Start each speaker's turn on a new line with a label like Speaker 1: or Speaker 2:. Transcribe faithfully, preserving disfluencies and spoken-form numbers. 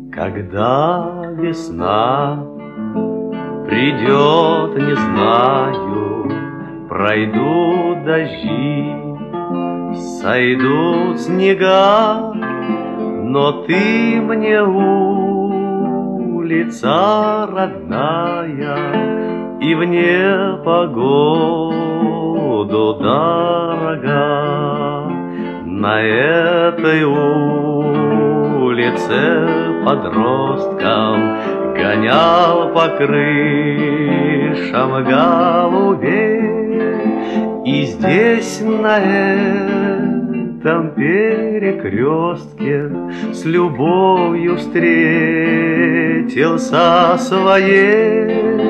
Speaker 1: Когда весна придет, не знаю, пройдут дожди, сойдут снега, но ты мне улица родная и в непогоду дорога. На этой улице подросткам гонял по крышам голубей. И здесь, на этом перекрестке, с любовью встретился своей.